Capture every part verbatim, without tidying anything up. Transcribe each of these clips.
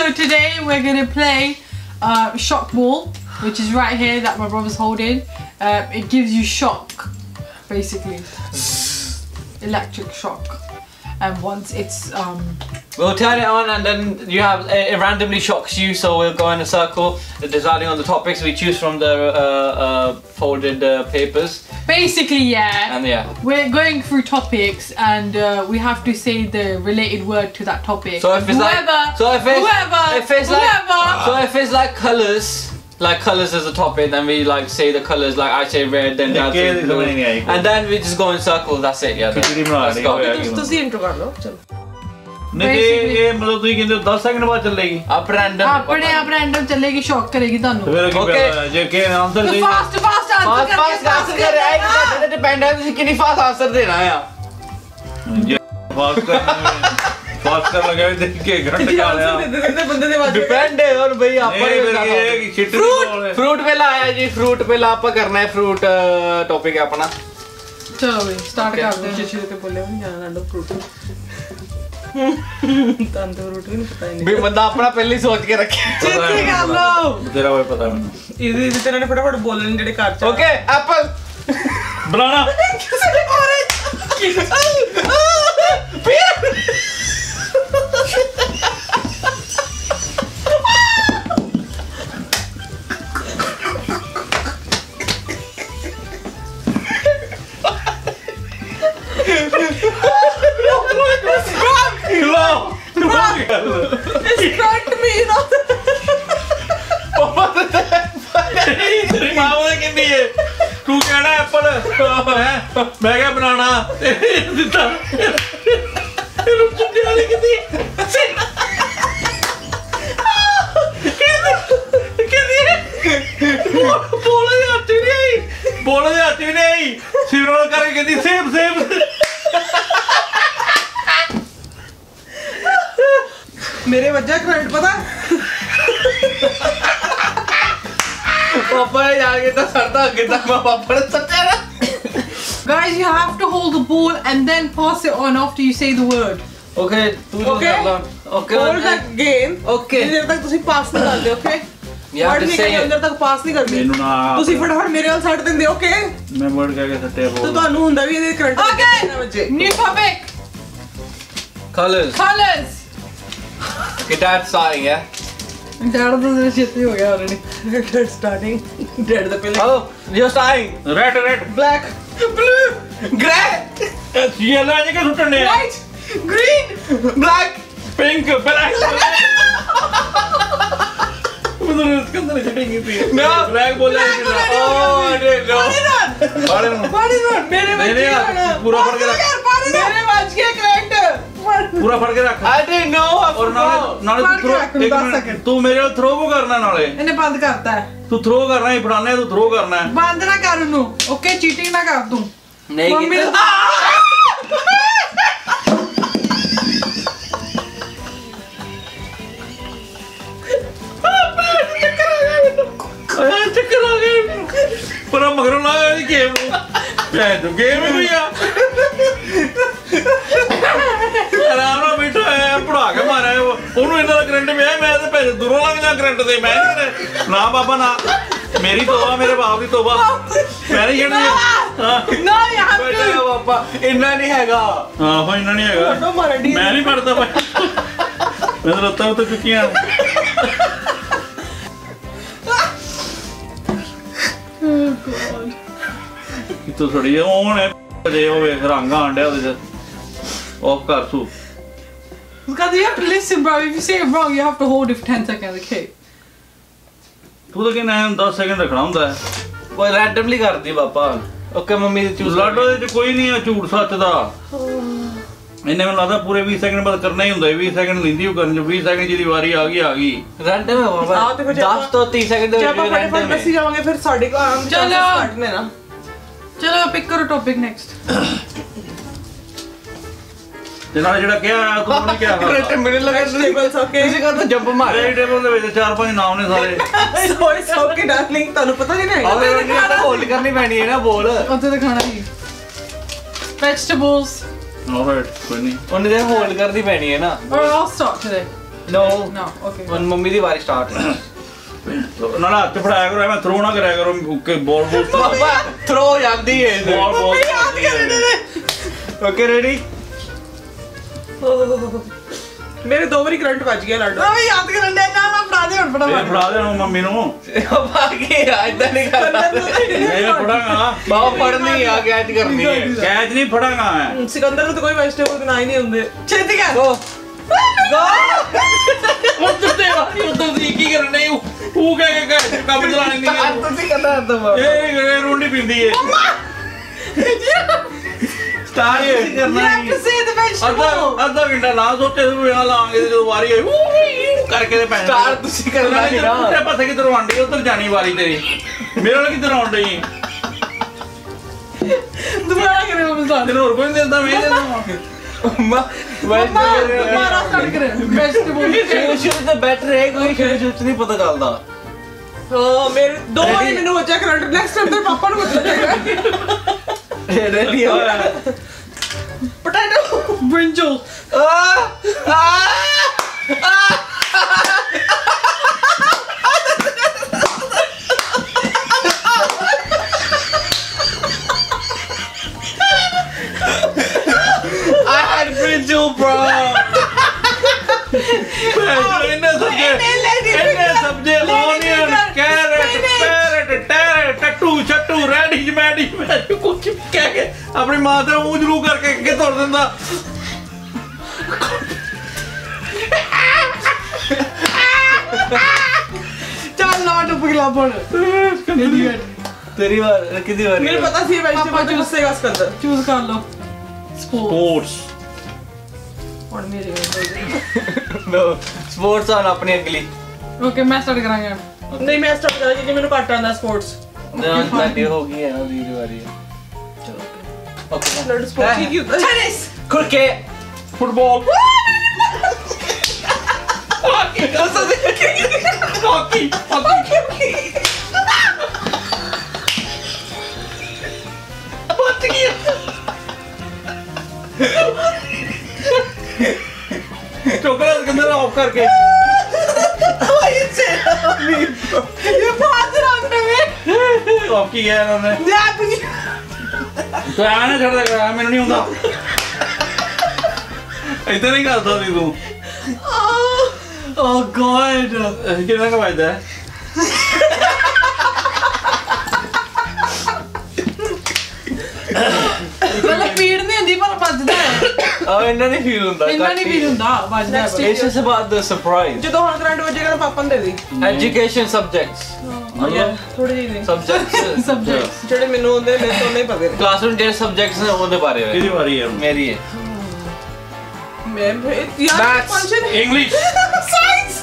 So today we're gonna play uh, shock ball, which is right here that my brother's holding. Uh, it gives you shock, basically, electric shock. And once it's um, we'll turn it on, and then you have it randomly shocks you. So we'll go in a circle, deciding on the topics we choose from the uh, uh, folded uh, papers. Basically, yeah. And yeah, we're going through topics, and uh, we have to say the related word to that topic. So if it's whoever, like, so if it's, whoever, if it's whoever. like, so if it's like colors. Like colours as a topic, then we like say the colours, like I say red, then Dad says blue, and then we just go in circles. That's it, yeah. Let's go. ਤੁਸੀਂ intro ਕਰ ਲਓ ਚਲੋ नहीं ये मतलब ਤੁਸੀਂ ਕਹਿੰਦੇ दस सेकंड ਬਾਅਦ ਚੱਲੇਗੀ ਆਪ ਰੈਂਡਮ ਆਪਣੇ ਆਪ ਰੈਂਡਮ ਚੱਲੇਗੀ, ਸ਼ੌਕ ਕਰੇਗੀ ਤੁਹਾਨੂੰ। ਫਿਰ ਕੀ ਜੇ ਕਿ ਆਨਸਰ ਦੇ ਫਾਸਟ ਫਾਸਟ ਆਨਸਰ ਕਰਕੇ ਫਾਸਟ ਆਨਸਰ ਕਰ ਰਿਹਾ ਹੈ, ਤੇ ਡਿਪੈਂਡ ਹੈ ਤੁਸੀਂ ਕਿੰਨੀ ਫਾਸਟ ਆਨਸਰ ਦੇਣਾ ਆ। ਜੇ ਫਾਸਟ ਕਰ ਫਾਸਟ ਕਰ ਲਗਾ ਦੇਖ ਕੇ ਘੰਟ ਕਾ ਲਿਆ ਬੰਦੇ ਦੇ ਬਾਜੂ डिपेंड है और भाई ਆਪਾਂ ਇਹ ਸ਼ਿਟ फ्रूट फ्रूट ਪਹਿਲਾ ਆਇਆ ਜੀ, फ्रूट ਪਹਿਲਾ ਆਪਾਂ ਕਰਨਾ ਹੈ, फ्रूट ਟੌਪਿਕ ਹੈ ਆਪਣਾ। ਚਲੋ ਵੀ ਸਟਾਰਟ ਕਰਦੇ ਹਾਂ। ਚਿਚੀ ਤੇ ਬੋਲੇ ਨਹੀਂ ਜਾਣਾ ਲੰਡੋ ਫਰੂਟ ਤਾਂ ਤਾਂ ਫਰੂਟ ਵੀ ਨਹੀਂ ਪਤਾ ਹੀ ਵੀ ਬੰਦਾ ਆਪਣਾ ਪਹਿਲੇ ਹੀ ਸੋਚ ਕੇ ਰੱਖੇ। ਚਿੱਤੀ ਕਰ ਲਓ। ਤੇਰਾ ਕੋਈ ਪਤਾ ਮੈਨੂੰ ਇਹਦੇ ਇਹਦੇ ਤੇ ਨੇ ਫਟਾਫਟ ਬੋਲਣ ਜਿਹੜੇ ਘਰ ਚ ਓਕੇ ਐਪਲ ਬਣਾਣਾ ਕਿਸੇ ਨੇ orange It's cracked me, you know. ਮਾਵਾ ਕਿੰਨੀ ਹੈ ਤੂੰ ਕਹਿਣਾ ਐਪਲ ਹੈ ਮੈਂ ਕਿਹਾ ਬਣਾਣਾ ਦਿੱਤਾ ਇਹਨੂੰ ਚੁੱਕਿਆ ਨਹੀਂ ਕਿਤੇ ਕਿਤੇ ਬੋਲ ਦੇ ਹੱਥ ਨਹੀਂ ਬੋਲ ਦੇ ਹੱਥ ਨਹੀਂ ਸਿਰੋਂ ਕਰਕੇ ਕਹਿੰਦੀ ਸੇਬ ਸੇਬ ਮੇਰੇ ਵੱਜਾ ਕਰੰਟ ਪਤਾ ਪਾਪਾ ਨੇ ਜਾ ਕੇ ਤਾਂ ਸਰਦਾ ਅੱਗੇ ਤੱਕ ਮੈਂ ਪਾਪਾ ਨੇ ਸੱਚਿਆ ਨਾ। Guys, you have to hold the ball and then pass it on after you say the word. Okay ਤੂੰ ਜੋ ਕਰ ਲਾ। ਓਕੇ ਹੋਲਡ ਦਾ ਗੇਮ ਓਕੇ ਜਿੰਨੇ ਤੱਕ ਤੁਸੀਂ ਪਾਸ ਨਹੀਂ ਕਰਦੇ ਓਕੇ ਯਾਰ ਵਰਡ ਨਿਕਲ ਅੰਦਰ ਤੱਕ ਪਾਸ ਨਹੀਂ ਕਰਦੀ ਮੈਨੂੰ ਨਾ ਤੁਸੀਂ ਫਟਾਫਟ ਮੇਰੇ ਨਾਲ ਛੱਡ ਦਿੰਦੇ ਓਕੇ ਮੈਂ ਵਰਡ ਕਹਿ ਕੇ ਸੱਟਿਆ ਤੇ ਬੋਲ ਤੁਹਾਨੂੰ ਹੁੰਦਾ ਵੀ ਇਹਦੇ ਕਰੰਟ Okay. ਬੱਚੇ New topic. Colours Colors. ਕਿ ਡੈਡ ਸਾਇੰਗ ਹੈ ਡੈਡ ਦਾ ਜ਼ਰਾ ਛੇਤੀ ਹੋ ਗਿਆ ਆਲਰੇਡੀ। ਡੈਡ ਸਟਾਰਟਿੰਗ ਡੈਡ ਦਾ ਪਹਿਲੇ hello you saying red red black blue grey yellow ਜੇ ਕਿ ਸੁੱਟਣੇ White. Green. Black pink black ਮੈਨੂੰ ਇਸ ਕੰਦਰ ਛੱਡੇਗੀ ਪਈ No. ਬਲੈਕ ਬੋਲਿਆ ਓ ਡੇ ਨੋ ਬਾੜੇ ਨੂੰ Body word. ਮੇਰੇ ਨਹੀਂ ਵੱਜ ਨਹੀਂ ਗਿਆ। ਪੂਰਾ ਫੜ ਕੇ ਰੱਖ ਮੇਰੇ ਵੱਜ ਗਿਆ ਕਰੰਟ। ਪੂਰਾ ਫੜ ਕੇ ਰੱਖ ਆਈ ਡਿਡਨਟ ਨੋ ਔਰ ਨਾਲੇ ਨਾਲੇ ਤੂੰ ਥਰੋ ਇੱਕ ਮਿੰਟ ਤੂੰ ਮੇਰੇ ਨਾਲ ਥਰੋ ਕੋ ਕਰਨਾ ਨਾਲੇ ਇਹਨੇ ਬੰਦ ਕਰਤਾ ਹੈ। ਤੂੰ ਥਰੋ ਕਰਨਾ ਹੀ ਫੜਾਣੇ ਤੂੰ ਥਰੋ ਕਰਨਾ ਹੈ ਬੰਦ ਨਾ ਕਰ ਉਹਨੂੰ ਓਕੇ, ਚੀਟਿੰਗ ਨਾ ਕਰ ਤੂੰ। ਨਹੀਂ ਮੰਮੀ ਕੀਤਾ ਆਇਆ ਚੱਕਰ ਆ ਗਿਆ ਪਰ ਮਗਰੋਂ ਲਾ ਇਹ ਗੇਮ ਭੈਣ ਤੂੰ ਗੇਮ ਹੀ ਹੋਈ ਆ ਆਰਾਮ ਨਾਲ ਬੈਠਾ ਹੈ ਪੜਾ ਕੇ ਮਾਰਿਆ ਉਹਨੂੰ ਇਹਨਾਂ ਦਾ ਕਰੰਟ ਪਿਆ ਮੈਂ ਤੇ ਭੈਣ ਦੂਰੋਂ ਲੰਘ ਜਾ ਕਰੰਟ ਤੇ ਮੈਂ ਨਹੀਂ ਨਾ ਬਾਬਾ ਨਾ ਮੇਰੀ ਤੋਬਾ ਮੇਰੇ ਬਾਪ ਦੀ ਤੋਬਾ ਮੈਂ ਨਹੀਂ ਛੱਡਦੀ ਹਾਂ No, you have ਬੇਟਾ to. ਪਾਪਾ ਇੰਨਾ ਨਹੀਂ ਹੈਗਾ। ਹਾਂ ਭਾਈ ਇੰਨਾ ਨਹੀਂ ਹੈਗਾ ਮੈਂ ਨਹੀਂ ਪੜਦਾ ਭਾਈ ਮੈਂ ਤਾਂ ਲੱਤਾਂ ਉੱਤੇ ਚੁੱਕੀਆਂ ਤੂੰ ਥੋੜੀ ਔਨ ਹੈ ਜੇ ਉਹ ਵੇਖ ਰੰਗ ਆਂਡਿਆ ਉਹਦੇ ਚ ਆਫ ਕਰ ਤੂੰ Because you have to listen, bro. If you say it wrong, you have to hold it for ten seconds, okay? ਤੂੰ ਤਾਂ ਕਹਿੰਦਾ ਦਸ ਸੈਕਿੰਡ ਰੱਖਣਾ ਹੁੰਦਾ ਹੈ ਕੋਈ ਰੈਂਡਮਲੀ ਕਰਦੀ ਪਾਪਾ। ਓਕੇ ਮੰਮੀ ਦੀ ਚੂਜ਼ ਲਾਡੋ ਦੇ ਚ ਕੋਈ ਨਹੀਂ ਆ ਝੂਠ ਸੱਚ ਦਾ ਇਹਨੇ ਮੈਨੂੰ ਲੱਗਦਾ ਪੂਰੇ ਵੀਹ ਸੈਕਿੰਡ ਬਾਅਦ ਕਰਨਾ ਹੀ ਹੁੰਦਾ ਵੀਹ ਸੈਕਿੰਡ ਲੈਂਦੀ ਉਹ ਕਰਨ ਚ ਵੀਹ ਸੈਕਿੰਡ ਜਿਹਦੀ ਵਾਰੀ ਆ ਗਈ ਆ ਗਈ ਰੈਂਡਮ ਹੈ ਆਹ ਪਾਪਾ ਤੇ ਫਿਰ ਦਸ ਤੋਂ ਤੀਹ ਸੈਕਿੰਡ ਦੇ ਜੇ ਵਿੱਚ ਆਪਾਂ ਫਟਾਫਟ ਰੈਂਡਮ ਦੱਸੀ ਹੈ। ਜਾਵਾਂਗੇ ਫਿਰ ਸਾਡੇ ਕੋਲ ਆਰਾਮ ਚਲੋ। ਸਟਾਰਟ ਨੇ ਨਾ Chalo, pick karo topic next. ਤੇ ਨਾਲ ਜਿਹੜਾ ਕਿਹਾ ਤੂੰ ਨਹੀਂ ਕਿਹਾ ਕਰੰਟ ਮੈਨੂੰ ਲੱਗਾ ਵੈਜੀਟੇਬਲਸ ਓਕੇ ਤੁਸੀਂ ਕਹਿੰਦਾ ਜੰਪ ਮਾਰਿਆ ਵੈਜੀਟੇਬਲ ਦੇ ਵਿੱਚ ਚਾਰ ਪੰਜ ਨਾਮ ਨੇ ਸਾਰੇ ਸੋ ਇਟਸ ਓਕੇ ਡਾਰਲਿੰਗ ਤੁਹਾਨੂੰ ਪਤਾ ਨਹੀਂ ਨਾ ਆਵੇ ਨਹੀਂ ਤਾਂ ਹੋਲਡ ਕਰਨੀ ਪੈਣੀ ਹੈ ਨਾ ਬੋਲ ਉੱਥੇ ਤਾਂ ਖਾਣਾ ਹੀ vegetables ਆਲਰਾਈਟ ਕੋਈ ਨਹੀਂ ਉਹਨੇ ਤੇ ਹੋਲਡ ਕਰਨੀ ਪੈਣੀ ਹੈ ਨਾ or I'll start today no No, okay. ਹੁਣ ਮੰਮੀ ਦੀ ਵਾਰੀ ਸਟਾਰਟ ਹੈ ਨਾ ਨਾ ਹੱਥ ਫੜਾਇਆ ਕਰੋ ਐਵੇਂ ਥਰੋ ਨਾ ਕਰਿਆ ਕਰੋ ਕਿ ਬਾਲ ਬੂਲ ਪਾਪਾ ਥਰੋ ਜਾਂਦੀ ਹੈ ਬਾਲ ਬਾਲ ਓਕੇ ਰੈਡੀ ਮੇਰੇ ਦੋ ਵਾਰੀ ਕਰੰਟ ਵੱਜ ਗਿਆ ਲਾਡੋ ਮੈਂ ਵੀ ਯਾਦ ਕਰਨ ਦੇ ਨਾ ਨਾ ਫੜਾ ਦੇ ਹੁਣ ਇਹ ਫਟਾਫਟ ਫੜਾ ਦੇ ਹੁਣ ਮੰਮੀ ਨੂੰ ਬਾਕੀ ਇਦਾਂ ਨਹੀਂ ਕਰਦਾ ਇਹ ਫੜਾਂਗਾ ਬਾਹ ਫੜਨੀ ਆ ਕੈਚ ਕਰਨੀ ਹੈ ਕੈਚ ਨਹੀਂ ਫੜਾਂਗਾ ਮੈਂ ਸਿਕੰਦਰ ਨੂੰ ਤਾਂ ਕੋਈ ਵੈਜੀਟੇਬਲ ਬਣਾ ਹੀ ਨਹੀਂ ਹੁੰਦੇ ਛੇਤੀ ਕਰ ਗੋ ਉਹ ਤੇ ਵਾਰੀ ਉਦੋਂ ਦੀ ਕੀ ਕਰਨਾ ਹੈ ਉਹ ਕਹਿ ਕੇ ਕਹਿ ਕੰਮ ਚਲਾਣੀ ਨਹੀਂ ਤੁਸੀਂ ਕਰਨਾ ਤਾਂ ਇਹ ਇਹ ਰੋਂਡੀ ਪਿੰਦੀ ਏ ਸਟਾਰਟ ਨਹੀਂ ਕਰਨਾ You have to say the ਅੱਧਾ vegetable. ਅੱਧਾ ਘੰਟਾ ਨਾ ਸੋਚੇ ਤੂੰ ਇਹਨਾਂ ਲਾਵਾਂਗੇ ਜਦੋਂ ਵਾਰੀ ਆਈ ਊ ਕਰਕੇ ਤੇ ਪੈਸੇ ਸਟਾਰ ਤੁਸੀਂ ਕਰਨਾ ਹੈ ਨਾ ਤੇ ਪਾਸੇ ਕਿਧਰੋਂ ਆਂਡੀ ਉਧਰ ਜਾਣੀ ਵਾਰੀ ਤੇਰੀ ਮੇਰੇ ਨਾਲ ਕਿਧਰ ਆਉਣ ਡਈ ਦੁਬਾਰਾ ਕਰੇ ਮਮਾ ਤੈਨੂੰ ਹੋਰ ਕੋਈ ਨਹੀਂ ਦਿੰਦਾ ਮੈਂ ਦਿੰਦਾ ਮਮਾ ਦੁਬਾਰਾ ਸਟਾਰਟ ਕਰੇ ਵੈਜੀਟੇਬਲ ਸ਼ੁਰੂ ਸ਼ੁਰੂ ਤੋਂ ਬੈਟਰ ਹੈ ਕੋਈ ਸ਼ੁਰੂ ਸ਼ੁਰੂ ਚ ਨਹੀਂ ਪਤਾ ਚੱਲਦਾ ਹਾਂ ਮੇਰੇ ਦੋ ਵਾਰੀ ਮੈਨੂੰ ਵੱਜਿਆ ਕਰੰਟ ਨੈਕਸਟ ਟਾਈਮ ਤੇ ਪਾਪਾ ਨੂੰ ਵੱਜੇਗਾ ਰੈਡੀ ਹੋ ਪੋਟੈਟੋ ਬ੍ਰਿੰਜਲ ਆ ਆ I had brinjal, bro. ਇਹਨੇ ਸਬਜ਼ੇ ਇਹਨੇ ਸਬਜ਼ੇ ਓਨੀਅਨ ਕੈਰਟ ਪੈਰਟ ਟੈਰਟ ਟੱਟੂ ਛੱਟੂ ਰੈਡੀ ਮੈਡੀ ਮੈਂ ਕੁਝ ਵੀ ਕਹਿ ਕੇ ਆਪਣੀ ਮਾਂ ਤੇ ਊਂ ਜਲੂ ਕਰਕੇ ਅੱਗੇ ਤੁਰ ਦਿੰਦਾ ਚੱਲ ਨਾ ਟੁੱਪ ਗਿਆ ਪੜ ਤੇਰੀ ਵਾਰ ਕਿਹਦੀ ਵਾਰੀ ਮੈਨੂੰ ਪਤਾ ਸੀ ਵੈਜੀਟੇਬਲ ਤੇ ਗੁੱਸੇਗਾ ਸਿਕੰਦਰ ਚੂਜ਼ ਕਰ ਲਓ ਸਪੋਰਟ ਸਪੋਰਟਸ ਹੁਣ ਮੇਰੇ ਨੋ ਸਪੋਰਟਸ ਆਨ ਆਪਣੀ ਅਗਲੀ ਓਕੇ ਮੈਂ ਸਟਾਰਟ ਕਰਾਂਗਾ ਨਹੀਂ ਮੈਂ ਸਟਾਰਟ ਕਰਾਂਗੀ ਕਿ ਮੈਨੂੰ ਘੱਟ ਆਉਂਦਾ ਸਪੋਰਟਸ ਨਾ ਸਾਡੀ ਹੋ ਗਈ ਹੈ ਨਾ ਦੀ ਵਾਰੀ ਓਕੇ ਲੜ ਸਪੋਰਟ ਕੀ ਹੁੰਦਾ tennis cricket football hockey hockey ਬੱਤ ਗਿਆ ਚੋਕਲੇਟ ਕਿੰਨੇ ਦਾ ਆਫ ਕਰਕੇ ਇਹ ਬਾਤ ਰੰਗ ਨੇ ਆਫ ਕੀ ਹੈ ਇਹਨਾਂ ਨੇ ਯਾ ਵੀ ਤੂੰ ਐਵੇਂ ਨਾ ਛੱਡਦਾ ਕਰ ਮੈਨੂੰ ਨਹੀਂ ਹੁੰਦਾ ਇੱਥੇ ਨਹੀਂ ਕਰ ਸਕਦੀ ਤੂੰ ਓ ਗॉड ਕਿੰਨਾ ਕੁ ਵੱਜਦਾ ਹੈ ਮਤਲਬ ਪੀੜ ਨਹੀਂ ਹੁੰਦੀ ਪਰ ਵੱਜਦਾ ਹੈ ਆ ਇਹਨਾਂ ਨਹੀਂ ਫੀਲ ਹੁੰਦਾ ਇੰਨਾ ਨਹੀਂ ਫੀਲ ਹੁੰਦਾ ਵੱਜਦਾ Next ਹੈ This is about the surprise. ਜਦੋਂ ਹੁਣ ਕਰੰਟ ਵੱਜੇਗਾ ਤਾਂ ਪਾਪਾ ਨੂੰ ਦੇ ਦੇ Education subjects. ਮਤਲਬ ਥੋੜੀ ਜਿਹੀ ਨਹੀਂ Subjects. ਸਬਜੈਕਟ ਜਿਹੜੇ ਮੈਨੂੰ ਆਉਂਦੇ ਮੇਰੇ ਤੋਂ ਨਹੀਂ ਪਤਾ Classroom ਜਿਹੜੇ subjects ਨੇ ਉਹਦੇ ਬਾਰੇ ਕਿਹਦੀ ਵਿੱਚ ਵਾਰੀ ਹੈ ਮੇਰੀ ਹੈ ਮੈਂ ਯਾਰ Maths. ਫੰਕਸ਼ਨ ਇੰਗਲਿਸ਼ ਸਾਇੰਸ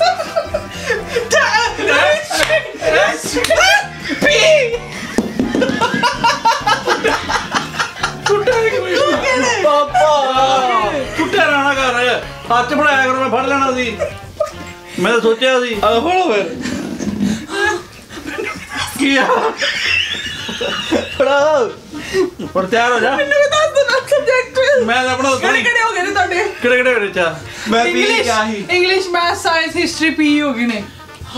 ਪਾਪਾ ਛੁੱਟਿਆ ਰਹਿਣਾ ਕਰ ਹੱਥ ਫੜਾਇਆ ਕਰੋ ਮੈਂ ਫੜ ਲੈਣਾ ਸੀ ਮੈਂ ਤਾਂ ਸੋਚਿਆ ਸੀ ਆ ਫੜੋ ਫਿਰ ਕੀ ਆ ਫੜੋ ਪਰ ਤਿਆਰ ਹੋ ਜਾ ਮੈਨੂੰ ਦੱਸ ਦੋ ਨਾ ਸਬਜੈਕਟ ਮੈਂ ਤਾਂ ਆਪਣਾ ਕਿਹੜੇ ਕਿਹੜੇ ਹੋ ਗਏ ਨੇ ਤੁਹਾਡੇ ਕਿਹੜੇ ਕਿਹੜੇ ਵਿੱਚ ਆ ਮੈਂ ਵੀ ਇੰਗਲਿਸ਼ ਕਿਆ ਹੀ ਇੰਗਲਿਸ਼ ਮੈਥ ਸਾਇੰਸ ਹਿਸਟਰੀ ਪੀ ਹੋ ਗਏ ਨੇ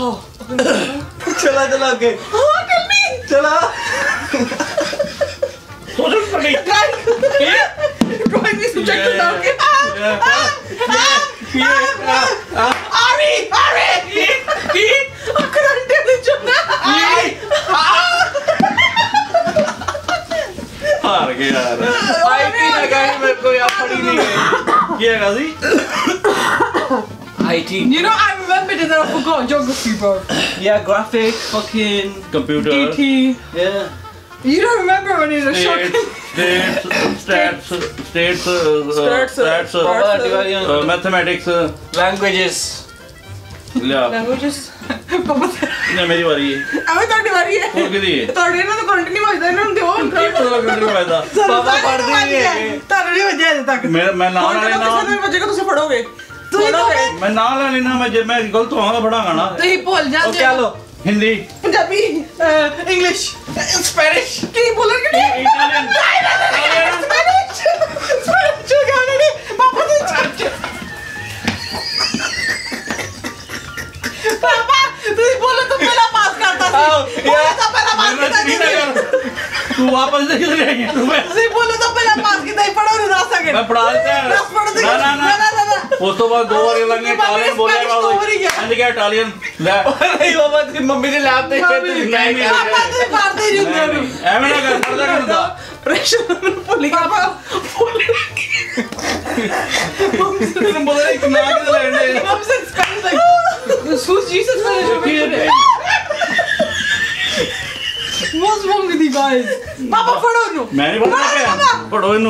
ਚਲਾ ਚਲਾ ਅੱਗੇ ਹਾਂ ਟੈਲ ਮੀ ਚਲਾ ਸੋਚੋ ਪੜੀ ਕੋਈ ਵੀ ਸਬਜੈਕਟ ਦਾ ਕੇ ਆਰੀ ਆਰੀ ਕੀ ਕਰੰਟ ਦੇ ਚੁਣਾ ਹਾਰ ਗਿਆ ਯਾਰ ਆਈਟੀ ਲਗਾ ਹੀ ਮੇਰੇ ਕੋ ਯਾ ਪੜੀ ਨਹੀਂ ਗਈ ਕੀ ਹੈਗਾ ਸੀ IT You know, I remembered it and I forgot geography, bro. yeah graphic fucking computer D T. yeah You don't remember when it was shocking? States stats states Stats, stats ਪਾਪਾ ਦਿਵਾਲੀਆਂ ਮੈਥਮੈਟਿਕਸ languages ਲਿਆ languages Papa, ਨੇ ਮੇਰੀ ਵਾਰੀ ਹੈ ਐਵੇਂ ਤੁਹਾਡੀ ਵਾਰੀ ਹੈ ਹੋਰ ਕਿਹਦੀ ਹੈ ਤੁਹਾਡੇ ਨਾਲ ਤਾਂ ਕਰੰਟ ਨਹੀਂ ਵੱਜਦਾ ਇਹਨਾਂ ਨੂੰ ਦਿਓ ਕੀ ਪਤਾ ਕਿਹੜੇ ਵਜਦਾ ਪਾਪਾ ਪੜ੍ਹਦੇ ਨਹੀਂ ਹੈਗੇ ਤੁਹਾਨੂੰ ਨਹੀਂ ਵਜਿਆ ਅਜੇ ਤੱਕ ਮੈਂ ਮੈਂ ਨਾਲ ਹੁਣ ਵਾਲੇ ਜਦੋਂ ਕਿਸੇ ਨਾਲ ਦਿਨ ਵੱਜੇਗਾ ਤੁਸੀਂ ਫੜੋਗੇ ਤੁਸੀਂ ਫੜੋਗੇ ਮੈਂ ਨਾਲ ਵਾਲੇ ਨਾਲ ਮੈਂ ਜੇ ਮੈਂ ਗਲਤ ਹੋਵਾਂਗਾ ਫੜਾਂਗਾ ਨਾ ਤੁਸੀਂ ਭੁੱਲ ਉਹ ਜਾਂਦੇ ਕਿਆ ਲੋ ਹਿੰਦੀ ਪੰਜਾਬੀ ਇੰਗਲਿਸ਼ Spanish ਕੀ ਬੋਲਣਗੇ ਨਹੀਂ ਇਟਾਲੀਅਨ ਸਪੈਨਿਸ਼ ਸਪੈਨਿਸ਼ ਗਾਣੇ ਨੇ ਪਾਪਾ ਦੇ वापस दे के ले आई तू मैं ਤੁਸੀਂ ਬੋਲੋ ਤਾਂ ਪਹਿਲਾਂ ਪਾਸ ਕੀਤਾ ਹੀ ਪੜੋ ਨੂੰ ਦੱਸ ਸਕੇ मैं पढ़ा देता दस पढ़ दे ना ना ना ना ना ना उस तो बाद दो बार लगे इटालियन बोले मैं क्या इटालियन ले नहीं बाबा तेरी मम्मी ने लैब ते ਪਾਪਾ ਤੁਸੀਂ ਮਾਰਦੇ ਨਹੀਂ ਹੁੰਦੇ ਉਹਨੂੰ ਐਵੇਂ ਨਾ ਕਰ ਪੜਦਾ ਕਿ ਹੁੰਦਾ ਪ੍ਰੈਸ਼ਰ ਨੂੰ ਭੁੱਲ ਗਿਆ ਪਾਪਾ ਤੈਨੂੰ ਬੋਲੇ ਇੱਕ ਨਾ ਕਿ ਲੈਣੇ ਮਮ ਸੇ ਸਪੈਨਿਸ਼ ਲਾਈਕ ਸੂਸ ਜੀਸਸ ਵਾਲੇ What's wrong with you guys? ਪਾਪਾ ਫੜੋ ਉਹਨੂੰ ਮੈਂ ਨਹੀਂ ਪੜਦਾ ਪਿਆ ਪੜੋ ਇਹਨੂੰ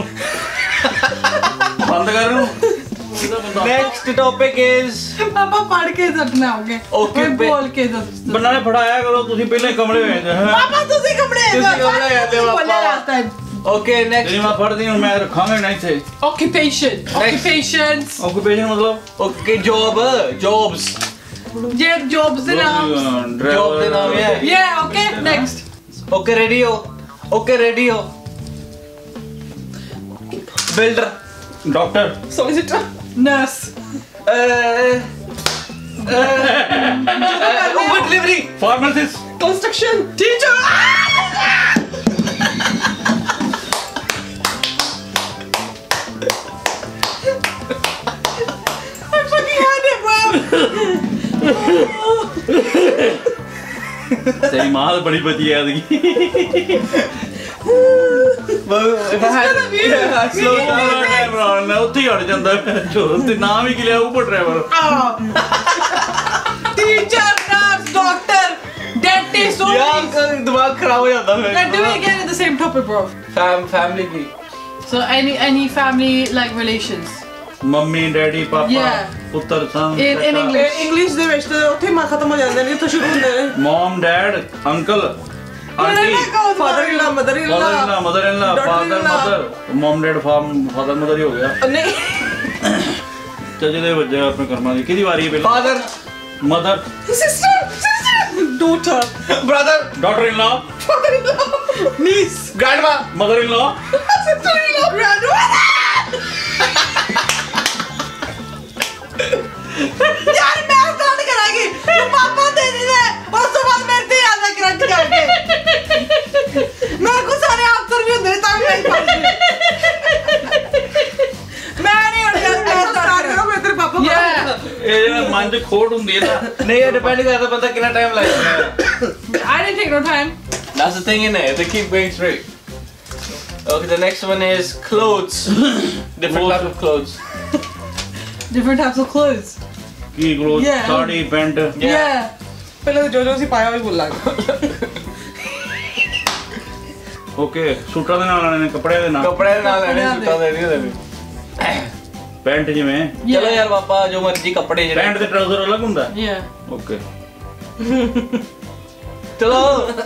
ਬੰਦ ਕਰ ਇਹਨੂੰ Next topic is ਪਾਪਾ ਪੜ ਕੇ ਦੱਸਣਾ ਹੋਗੇ Okay, ਕੋਈ ਬੋਲ ਕੇ ਦੱਸ ਬੰਨਾ ਨੇ ਫੜਾਇਆ ਕਰੋ ਤੁਸੀਂ ਪਹਿਲਾਂ ਹੀ ਕਮਲੇ ਹੋਏ ਤੇ ਪਾਪਾ ਤੁਸੀਂ ਕਮੜੇ ਤੁਸੀਂ ਕਮਰੇ ਹੋਏ ਤੇ ਬੋਲਿਆ ਪਾਪਾ last time. Okay, next ਤੇਰੀ ਮਾਂ ਫੜਦੀ ਹੁਣ ਮੈਂ ਰੱਖਾਂਗਾ ਨਹੀਂ ਇੱਥੇ Occupation. Occupations. ਆਕੂਪੇਸ਼ਨ ਮਤਲਬ okay job jobs ਜੇ jobs ਦੇ ਨਾਮ job ਦੇ ਨਾਮ ਹੈ Yeah, okay, next. okay radio okay radio builder doctor solicitor Nurse. uh Uber delivery pharmacist construction teacher I fucking had it, bro. ਤੇਰੀ ਮਾਂ ਤਾਂ ਬੜੀ ਬਚੀ ਆ ਇਹਦੀ if I had yeah, slow down driver ਨਾ ਉੱਥੇ ਹੀ ਅੜ ਜਾਂਦਾ ਜੋ ਤੇ ਨਾਮ ਹੀ ਕਿ ਲਿਆ Uber driver Teacher, nurse, doctor, dentist, all यार these. का दिमाग खराब हो जाता है Let's do it again in the same topic, bro. Fam family की So any any family like relations. Mummy daddy ਪਾਪਾ Yeah. ਪੁੱਤਰ ਸੰਨ In- in English. ਇੰਗਲਿਸ਼ ਦੇ ਵਿੱਚ ਤਾਂ ਉੱਥੇ ਮਾਂ ਖਤਮ ਹੋ ਜਾਂਦੇ ਨੇ ਜਿੱਥੋਂ ਸ਼ੁਰੂ ਹੁੰਦੇ ਨੇ mum dad uncle aunty father in law mother in mother in ਲਾ ਲਾ mother in law father mother mum dad father mother ਹੀ ਹੋ ਗਿਆ ਨਹੀਂ ਚੱਲ ਜਿਹਦੇ ਵੱਜੇ ਆਪਣੇ ਕਰਮਾਂ ਦੀ ਕਿਹਦੀ ਵਾਰੀ ਹੈ ਪਹਿਲਾਂ father mother sister sister daughter brother daughter in law father in ਲਾ ਨੀਸ ग्रैंडमा ਮਦਰ ਇਨ ਲਾ ਸਿਸਟਰ ਇਨ ਲਾ ਗ੍ਰੈਂਡਮਦਰ ਯਾਰ ਮੈਂ ਸਟਾਰਟ ਕਰਾਂਗੀ ਤੂੰ ਪਾਪਾ ਦੇ ਦੇ ਉਸ ਤੋਂ ਬਾਅਦ ਮੇਰੇ ਤੇ ਆਦਾ ਕਰੰਟ ਕਰਕੇ ਮੇਰੇ ਕੋ ਸਾਰੇ ਆਫਟਰ ਵੀ ਹੁੰਦੇ ਤਾਂ ਮੈਂ ਹੀ ਪੜ੍ਹਦੀ ਮੈਂ ਨਹੀਂ ਹੁਣ ਯਾਰ ਮੈਂ ਸਟਾਰਟ ਕਰਾਂ ਮੈਂ ਤੇਰੇ ਪਾਪਾ Yeah. ਇਹ ਜਿਹੜਾ ਮਨ ਚ ਖੋਟ ਹੁੰਦੀ ਹੈ ਨਾ नहीं ये डिपेंड करता बंदा कितना टाइम लगेगा I didn't take no time. that's the thing in it they keep going straight okay the next one is clothes different type of clothes Different types of clothes. ਕੀ ਗਲੋ Yeah. Sari pant Yeah. ਪਹਿਲਾਂ ਜੋ ਜੋ ਅਸੀਂ ਪਾਇਆ ਹੋਈ ਬੋਲਾਂਗੇ okay ਸੂਟਾਂ ਦੇ ਨਾਲ ਆਣੇ ਨੇ ਕੱਪੜਿਆਂ ਦੇ ਨਾਲ कपड़े ना लेने कपड़े सूटा दे नहीं देने ਪੈਂਟ ਜਿਵੇਂ चलो यार पापा जो मर्जी कपड़े जड़े ਪੈਂਟ ਤੇ ਟਰਾਊਜ਼ਰ ਅਲੱਗ ਹੁੰਦਾ Yeah. ਓਕੇ चलो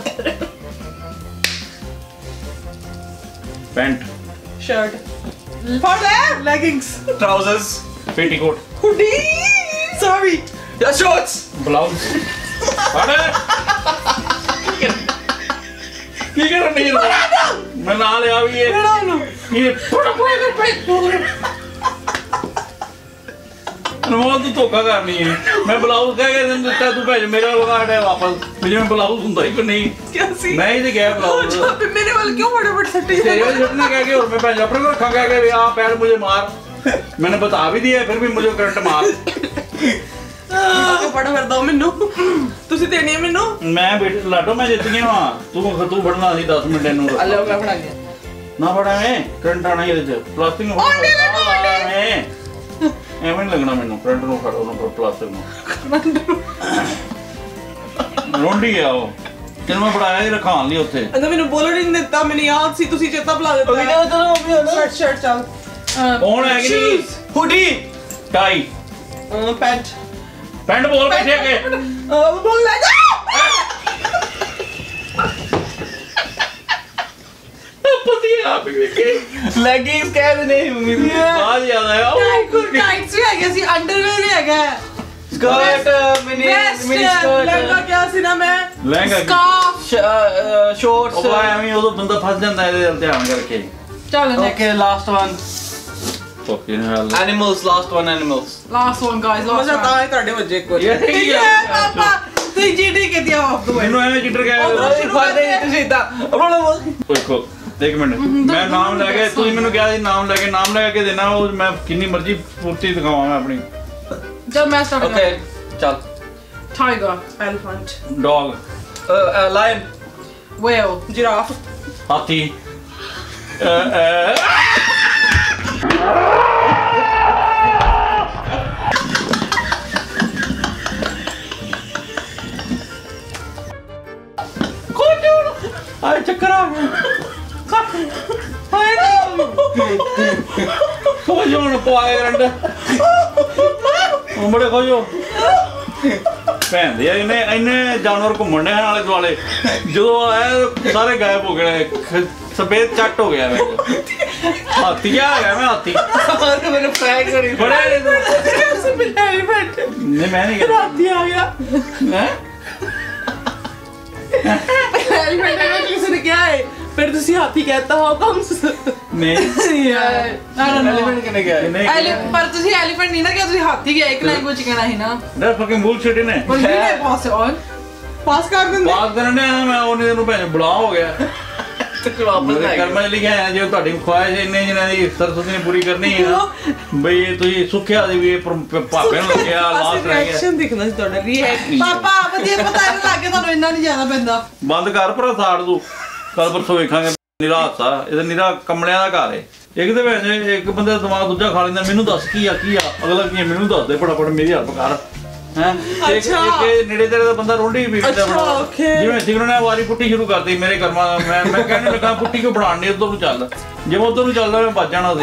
pant shirt for that leggings trousers petticoat hoodie sorry या shorts ਬਲਾਊਜ਼ ਫੜ ਕੀ ਕਰਨ ਨਹੀਂ ਮੈਂ ਨਾਲ ਲਿਆ ਵੀ ਇਹ ਕਿਹੜਾ ਨੂੰ ਇਹ ਥੋੜਾ ਥੋੜਾ ਨਮੋਦ ਤੂੰ ਧੋਖਾ ਕਰਨੀ ਹੈ ਮੈਂ ਬਲਾਊਜ਼ ਕਹਿ ਕੇ ਤੈਨੂੰ ਦਿੱਤਾ ਤੂੰ ਭੇਜ ਮੇਰਾ ਲਗਾ ਹਟਿਆ ਵਾਪਸ ਵੀ ਜਿਵੇਂ ਬਲਾਊਜ਼ ਹੁੰਦਾ ਹੀ ਕਿ ਨਹੀਂ ਕਿਆ ਸੀ ਮੈਂ ਹੀ ਤੇ ਗਿਆ ਬਲਾਊਜ਼ ਤੇ ਮੇਰੇ ਵੱਲ ਕਿਉਂ ਬੜੇ ਬੜੇ ਸੱਟੇ तेरे को छुटने कह के और मैं पहले अपने को रखा कह के भी आप पैर मुझे मार मैंने बता भी दिया फिर भी मुझे करंट मार ਫੜ ਫਿਰ ਦੋ ਮੈਨੂੰ ਤੁਸੀਂ ਦੇਣੀ ਹੈ ਮੈਨੂੰ मैं बेटे लाडो मैं जित गया हां तू तू बढ़ना सी दस मिनट नु ਅੱਲੇ ਮੈਂ ਫੜਾ ਗਿਆ ना पड़ा मैं करंट आना ये च प्लास्टिक नु ओंडे लगो, ओंडे। एवें नहीं लगना मेनू करंट नु खड़ो नु प्लास्टिक नु रोंडी गया वो तेन मैं पढ़ाया ही रखान ਲਈ ਉੱਥੇ ਅੰਦਰ ਮੈਨੂੰ ਬੋਲਣ ਹੀ ਨਹੀਂ ਦਿੱਤਾ ਮੈਨੂੰ ਯਾਦ ਸੀ ਤੁਸੀਂ ਚੇਤਾ ਭੁਲਾ ਦਿੱਤਾ अभी ना चलो अभी हो ना ਸ਼ਰਟ ਸ਼ਰਟ ਚੱਲ Uh, ਕੌਣ ਹੈ ਕਿ ਨਹੀਂ हुडी ਟਾਈ ਪੈਂਟ ਪੈਂਟ ਬੋਲ ਬੈਠੇ ਕੇ ਬੋਲ ਲੈ ਜਾ ਪਤੀ ਆਪ ਹੀ ਵੇਖੇ leggings कह रहे नहीं उम्मीद ਬਾਅਦ ਯਾਦ ਆਇਆ tights ਵੀ ਹੈਗੇ ਸੀ underwear ਵੀ ਹੈਗਾ skirt mini Best mini lehenga skirt ਕਿਆ ਸੀ ਨਾ ਮੈਂ ਲਹਿੰਗਾ scarf shorts ਉਹ ਐਵੇਂ ਉਦੋਂ ਬੰਦਾ ਫਸ ਜਾਂਦਾ ਇਹਦੇ ਵੱਲ ਧਿਆਨ ਕਰਕੇ ਚਲੋ next okay last one fucking hell animals last one animals last one guys last ਮਜ਼ਾ one ਤਾਂ ਹੈ ਤੁਹਾਡੇ ਵੱਜੇ ਇੱਕ ਵਾਰੀ ਇਹ ਠੀਕ ਹੈ ਪਾਪਾ ਤੁਸੀਂ ਜੀ ਠੀਕ ਹੈ ਦਿਆ ਆਫ ਦੋ ਮੈਨੂੰ ਐਵੇਂ ਚਿੱਟਰ ਗਿਆ ਉਧਰੋਂ ਸ਼ੁਰੂ फर्दे करते हैं। तुझे इतना ਦੇਖੋ एक मिनट मैं नाम लेके तू मैंने क्या नाम लेके नाम लेके देना वो मैं कितनी मर्जी फुर्ती दिखावा मैं अपनी चल मैं स्टार्ट ओके चल tiger, elephant, dog, lion, whale, giraffe, हाथी, आए चक्कर आ गया खोजो न पाए करंट बड़े खोजो भैन दे इन्ने इन्ने जानवर घूमन दे आले दुआले जो आए सारे गायब हो गए सफेद चट हो गया मैं हाथी आ गया मैं हाथी मैंने फ्राई करी बड़े एलिफेंट, नहीं मैं नहीं कर हाथी आ गया। हैं एलिफेंट है किसी ने क्या है फिर तुसी हाथी कहता हो कम नहीं यार एलिफेंट कने गया नहीं एलि पर ਤੁਸੀਂ ਐਲੀਫੈਂਟ ਨਹੀਂ ਨਾ ਕਿ ਤੁਸੀਂ ਹਾਥੀ ਗਿਆ ਇੱਕ ਲੈਂਗੁਏਜ ਕਹਿਣਾ ਸੀ ਨਾ दैट फकिंग बुलशिट ने ਪਰ ਵੀ ਨਹੀਂ ਪਾਸ ਔਨ पास कर देंगे ਬਾਤ ਕਰਨੇ ਆ ਮੈਂ ਉਹਨੇ ਨੂੰ ਭੈਣ ਬੁਲਾ ਹੋ ਗਿਆ ਤੇ ਵਾਪਸ ਮੇਰੇ ਆ ਕਰਮਾਂ 'ਚ ਲਿਖਿਆ ਹੈ ਜੇ ਤੁਹਾਡੀ ਖੁਆਇਸ਼ ਇੰਨੇ ਜਿਹਨਾਂ ਦੀ ਸਰਸਵਤੀ ਨੇ ਪੂਰੀ ਕਰਨੀ ਹੈ ਬਈ ਇਹ ਤੁਸੀਂ ਸੁੱਖਿਆ ਦੀ ਵੀ ਇਹ ਪ- ਭਾਪੇ ਨੂੰ ਲੱਗਿਆ ਲਾਸਟ ਰਹਿ ਗਿਆ रिएक्शन देखना सी ਤੁਹਾਡਾ रिएक्ट ਪਾਪਾ ਵਧੀਆ ਪਤਾ ਨਹੀਂ ਲੱਗੇ ਤੁਹਾਨੂੰ ਇੰਨਾ ਨਹੀਂ ਜ਼ਿਆਦਾ ਪੈਂਦਾ ਬੰਦ ਕਰ ਭਰਾ ਸਾੜ ਤੂੰ ਕੱਲ ਪਰਸੋਂ ਵੇਖਾਂਗੇ ਨਿਰਾਸ਼ ਆ ਇਹਦਾ ਨਿਰਾ ਕਮਲਿਆਂ ਦਾ ਘਰ ਹੈ ਇੱਕ ਦੇ ਵਿੱਚ ਇੱਕ ਬੰਦੇ ਦਾ ਦਿਮਾਗ ਦੂਜਾ ਖਾ ਲੈਂਦਾ ਮੈਨੂੰ ਦੱਸ ਕੀ ਆ ਕੀ ਆ ਅਗਲਾ ਕੀ ਆ, ਮੈਨੂੰ ਦੱਸ ਦੇ ਫਟਾਫਟ ਮੇਰੀ ਹੈਲਪ ਕਰ ਹੈ ਇੱਕ ਅੱਛਾ। ਇੱਕ ਇਹ ਨੇੜੇ ਤੇੜੇ ਦਾ ਬੰਦਾ ਰੋਟੀ ਵੀ ਅੱਛਾ, okay। ਜਿਵੇਂ ਸਿਗਰਟ ਨੇ ਵਾਰੀ ਪੁੱਟੀ ਸ਼ੁਰੂ ਕਰਤੀ ਮੇਰੇ ਕਰਮਾਂ ਦਾ ਮੈਂ ਮੈਂ ਕਹਿਣ ਲੱਗਾ ਪੁੱਟੀ ਕਿਉਂ ਬਣਾਉਣ ਨਹੀਂ ਉਧਰ ਨੂੰ ਚੱਲ ਜੇ ਮੈਂ ਉਧਰ ਨੂੰ ਚੱਲਦਾ ਮੈਂ ਭੱਜ ਜਾਣਾ ਸੀ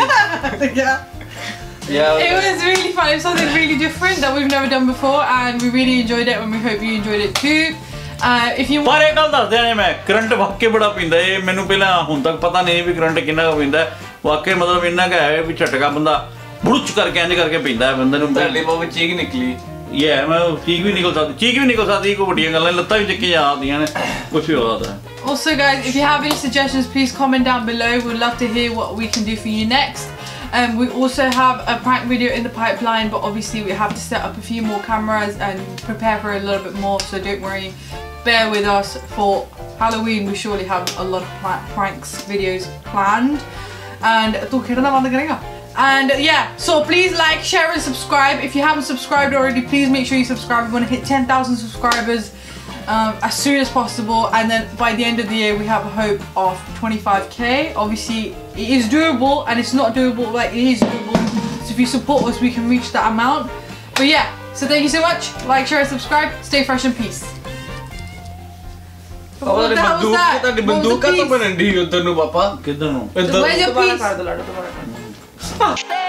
Yeah. It was really fun. It was something really different that we've never done before, and we really enjoyed it. And we hope you enjoyed it too. Uh, if you ਪਰ ਇਹ ਗੱਲ ਦੱਸਦੇ ਨੇ ਮੈਂ ਕਰੰਟ ਵਾਕਈ ਬੜਾ ਪੀਂਦਾ ਇਹ ਮੈਨੂੰ ਪਹਿਲਾਂ ਹੁਣ ਤੱਕ ਪਤਾ ਨਹੀਂ ਵੀ ਕਰੰਟ ਕਿੰਨਾ ਕੁ ਪੀਂਦਾ ਵਾਕਈ ਮਤਲਬ ਇੰਨਾ ਕੁ ਹੈ ਵੀ ਝਟਕਾ ਬੰਦਾ ਬੁੜਚ ਕਰਕੇ ਇੰਜ ਕਰਕੇ ਪੀਂਦਾ ਬੰਦੇ ਨੂੰ ਤੁਹਾਡੀ ਬਹੁਤ ਚੀਕ ਨਿਕਲੀ ਇਹ ਮੈਂ ਚੀਕ ਵੀ ਨਿਕਲ ਸਕਦੀ ਚੀਕ ਵੀ ਨਿਕਲ ਸਕਦੀ ਕੋਈ ਵੱਡੀਆਂ ਗੱਲਾਂ ਲੱਤਾਂ ਵੀ ਚੱਕੀ ਜਾਂਦੀਆਂ ਨੇ ਕੁਝ ਵੀ ਹੋ ਸਕਦਾ also, guys, if you have any suggestions, please comment down below. We'd love to hear what we can do for you next. Um, we also have a prank video in the pipeline, but obviously we have to set up a few more cameras and prepare for a little bit more. So don't worry, bear with us for Halloween. We surely have a lot of pla- pranks videos planned. And and yeah, so please like, share, and subscribe. If you haven't subscribed already, please make sure you subscribe. We want to hit ten thousand subscribers um, as soon as possible, and then by the end of the year, we have a hope of twenty-five K. Obviously, it is doable, and it's not doable. Like it is doable. So if you support us, we can reach that amount. But yeah, so thank you so much. Like, share, and subscribe. Stay fresh and peace. What the hell was that? ਤੁਹਾਡੀ What was the ਬੰਦੂਕ ਕਾ ਤਾਂ piece? ਬਣਨ ਦੀ ਉਧਰ ਨੂੰ ਪਾਪਾ ਕਿੱਧਰ ਨੂੰ ਇੱਧਰ Where's your दोबारा piece? कर दो लड़ो दोबारा कर दो